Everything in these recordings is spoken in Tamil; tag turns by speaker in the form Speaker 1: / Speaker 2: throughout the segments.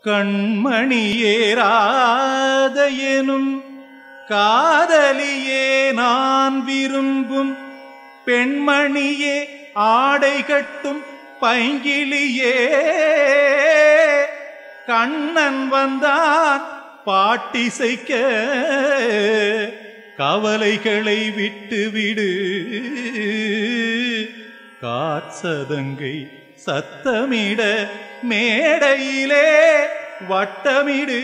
Speaker 1: கண்மணியேராத எனும் காதலியே நான் விரும்பும் பெண்மணியே ஆடை கட்டும் பைங்கிளியே கண்ணன் வந்தான் பாட்டிசைக்க கவலைகளை விட்டுவிடு காற்சதங்கை சத்தமிட மேடையிலே வட்டமிடு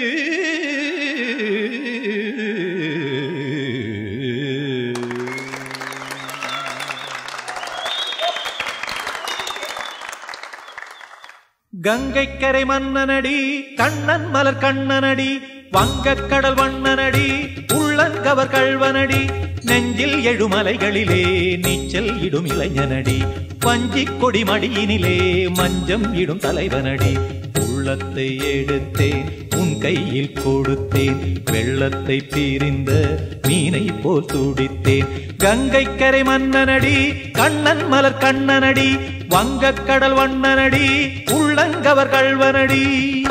Speaker 1: கங்கைக்கரை மன்னனடி கண்ணன் மலர் கண்ணனடி வங்கக்கடல் வண்ணனடி உள்ளங்கவர் கள்வனடி நெஞ்சில் எழுமலைகளிலே நீச்சல் இடும் இளைஞனடி வஞ்சிக் கொடி மடியினிலே மஞ்சம் இடும் தலைவனடி உள்ளத்தை எடுத்தேன் உன் கையில் கொடுத்தேன் வெள்ளத்தை பிரிந்த மீனை போல் துடித்தேன் கங்கைக்கரை மன்னனடி கண்ணன் மலர் கண்ணனடி வங்கக்கடல் வண்ணனடி உள்ளங்கவர் கள்வனடி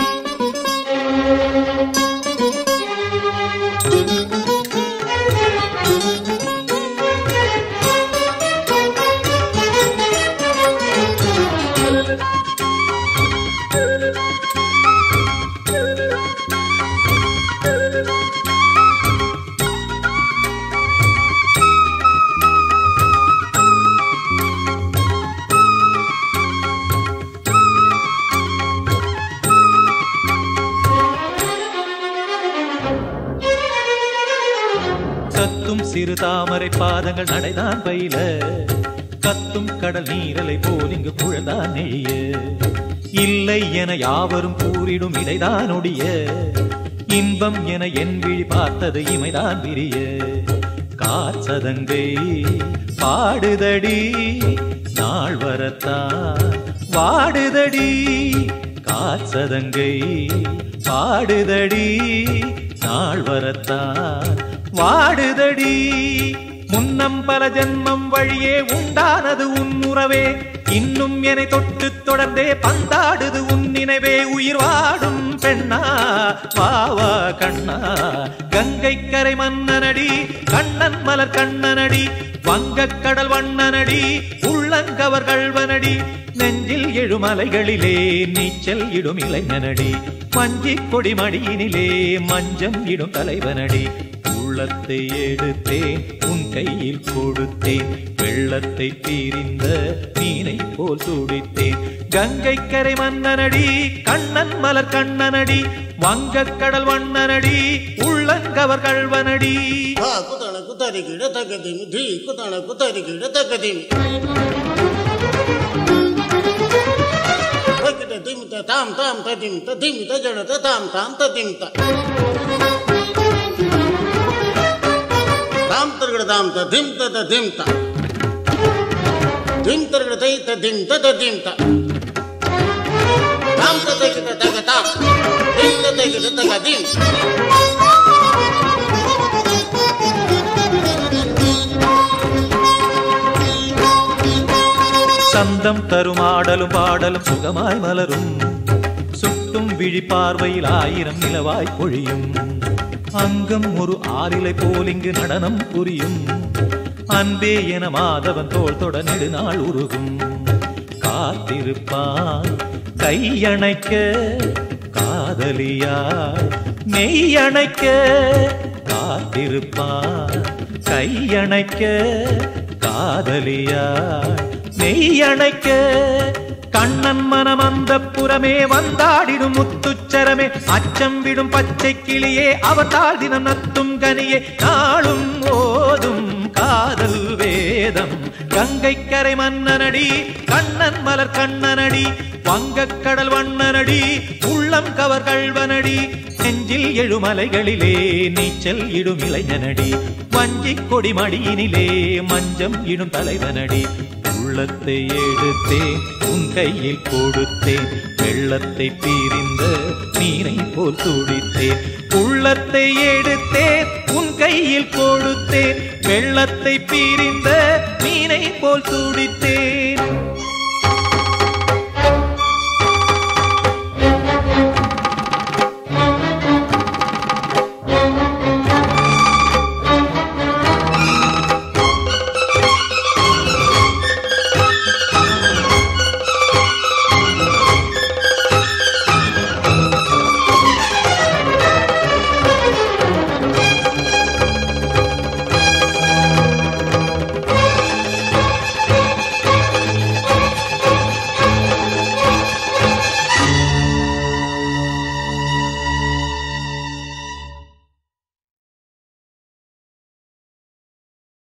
Speaker 1: கத்தும் சிறு தாமரை பாதங்கள் நடைதான் பயில கத்தும் கடல் நீரலை போல் இங்கு குழந்தான் நெய்ய இல்லை என யாவரும் கூறிடும் இடைதான் ஒடிய இன்பம் என என் விழி பார்த்தது இமைதான் விரிய காற்சதங்கை பாடுதடி நாள் வரத்தான் வாடுதடி காற்சதங்கை பாடுதடி நாள் வரத்தான் வாடுதடி முன்னம் பல ஜென்மம் வழியே உண்டானது உன் உறவே இன்னும் என்னை தொட்டு தொடர்ந்தே பந்தாடுது உன் நினைவே உயிர் வாடும் பெண்ணா வாவா கண்ணா கங்கைக்கரை மன்னனடி கண்ணன் மலர் கண்ணனடி வங்கக்கடல் வண்ணனடி உள்ளங்கவர் கள்வனடி நெஞ்சில் எழுமலைகளிலே நீச்சல் இடும் இளைஞனடி வஞ்சிக் கொடி மடியினிலே மஞ்சம் இடும் தலைவனடி உள்ளத்தை எடுத்தேன் உன் கையில் கொடுத்தேன் வெள்ளத்தை பிரிந்த மீனை போல் துடித்தேன் கங்கைக்கரை மன்னனடி கண்ணன் மலர் கண்ணனடி வங்கக்கடல் வண்ணனடி உள்ளங்கவர் கள்வனடி
Speaker 2: குதன குதரி கிட தகதிமி தி குதன குதரி கிட தகதிமி வகிட திமித தாம் தாம் ததிமித திமித ஜடத தாம் தாம் ததிமித தாம் தர்கட தாம் ததிமித ததிமித திம் தர்கட தை ததிமித ததிமித தாம் ததகிட தகதாம் திம் ததகிட தகதிம்
Speaker 1: சந்தம் தரும் ஆடலும் பாடலும் சுகமாய் மலரும் சுட்டும் விழி பார்வையில் ஆயிரம் நிலவாய் பொழியும் அங்கம் ஒரு ஆறிலை போல் இங்கு நடனம் புரியும் அன்பே என மாதவன் தோள் தொட நெடுநாள் உருகும் காத்திருப்பான் கையணைக்க காதலியாய் மெய்யணைக்க காத்திருப்பான் கையணைக்க காதலியாய் மெய்யணைக்க கண்ணன் மனம் அந்த புறமே வந்தாடிடும் முத்துச்சரமே அச்சம் விடும் பச்சை கிளியே அவதால் தினம் நத்தும் கனியே நாளும் ஓதும் காதல் வேதம் கங்கைக்கரை மன்னனடி கண்ணன் மலர் கண்ணனடி வங்கக்கடல் வண்ணனடி உள்ளம் கவர் கள்வனடி நெஞ்சில் எழுமலைகளிலே நீச்சல் இடும் இளைஞனடி வஞ்சிக் கொடி மடியினிலே மஞ்சம் இடும் தலைவனடி உள்ளத்தை எடுத்தேன் உன் கையில் கொடுத்தேன் வெள்ளத்தை பிரிந்த மீனை போல் துடித்தேன் உள்ளத்தை எடுத்தேன் உன் கையில் கொடுத்தேன் வெள்ளத்தை பிரிந்த மீனை போல் துடித்தேன்